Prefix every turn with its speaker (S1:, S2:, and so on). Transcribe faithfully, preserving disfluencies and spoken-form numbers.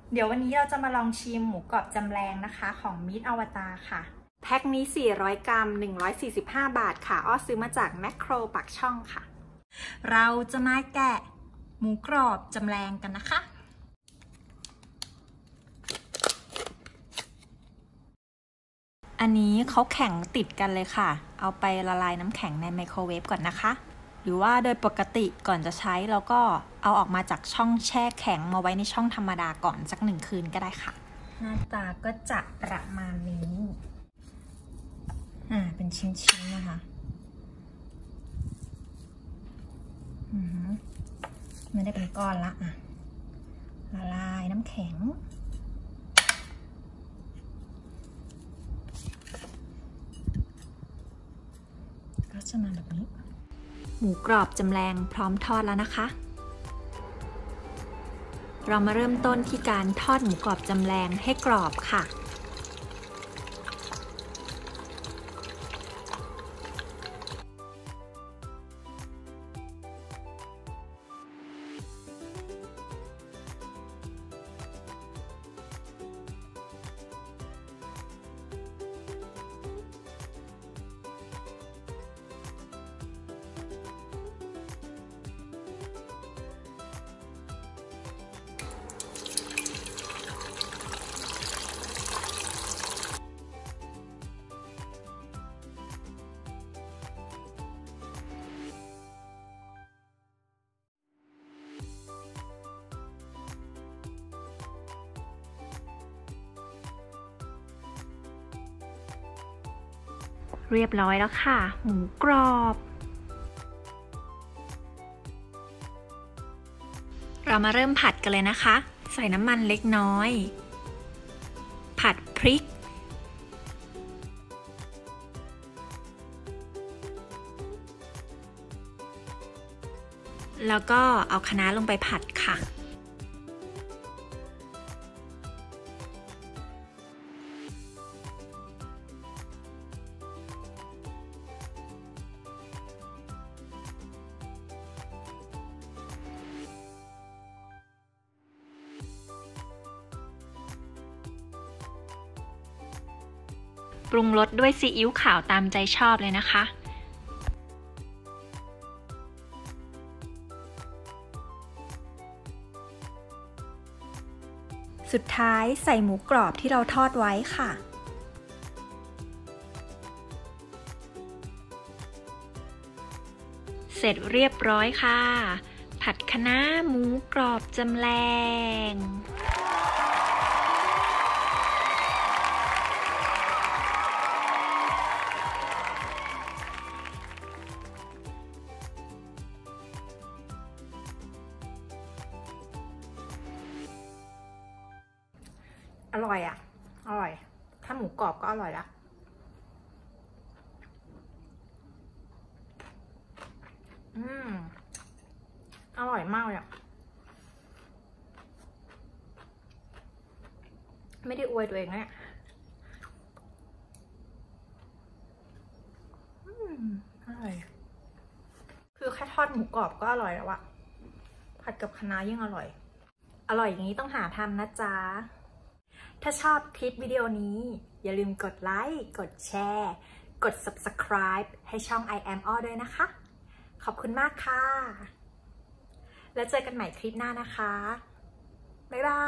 S1: เดี๋ยววันนี้เราจะมาลองชิมหมูกรอบจำแรงนะคะของมิตรอวตารค่ะแพ็คนี้สี่ร้อยกรัมหนึ่งร้อยสี่สิบห้าบาทค่ะอ้อซื้อมาจากแมคโครปากช่องค่ะเราจะมาแกะหมูกรอบจำแรงกันนะคะอันนี้เขาแข็งติดกันเลยค่ะเอาไปละลายน้ำแข็งในไมโครเวฟก่อนนะคะหรือว่าโดยปกติก่อนจะใช้เราก็เอาออกมาจากช่องแช่แข็งมาไว้ในช่องธรรมดาก่อนสักหนึ่งคืนก็ได้ค่ะหน้าตาก็จะประมาณนี้อ่าเป็นชิ้นๆนะคะอือไม่ได้เป็นก้อนละอ่ะละลายน้ำแข็งก็จะมาแบบนี้หมูกรอบจำแรงพร้อมทอดแล้วนะคะเรามาเริ่มต้นที่การทอดหมูกรอบจำแรงให้กรอบค่ะเรียบร้อยแล้วค่ะหมูกรอบเรามาเริ่มผัดกันเลยนะคะใส่น้ำมันเล็กน้อยผัดพริกแล้วก็เอาคะน้าลงไปผัดค่ะปรุงรสด้วยซีอิ๊วขาวตามใจชอบเลยนะคะสุดท้ายใส่หมูกรอบที่เราทอดไว้ค่ะเสร็จเรียบร้อยค่ะผัดคะน้าหมูกรอบจำแรงอร่อยอ่ะอร่อยถ้าหมูกรอบก็อร่อยละอืมอร่อยมากเลยอ่ะไม่ได้อวยตัวเองนะอืมอร่อยคือแค่ทอดหมูกรอบก็อร่อยแล้วอะผัดกับคะน้ายิ่งอร่อยอร่อยอย่างนี้ต้องหาทำนะจ๊ะถ้าชอบคลิปวิดีโอนี้อย่าลืมกดไลค์กดแชร์กด ซับสไครบ์ ให้ช่อง I am all ด้วยนะคะขอบคุณมากค่ะแล้วเจอกันใหม่คลิปหน้านะคะบ๊ายบาย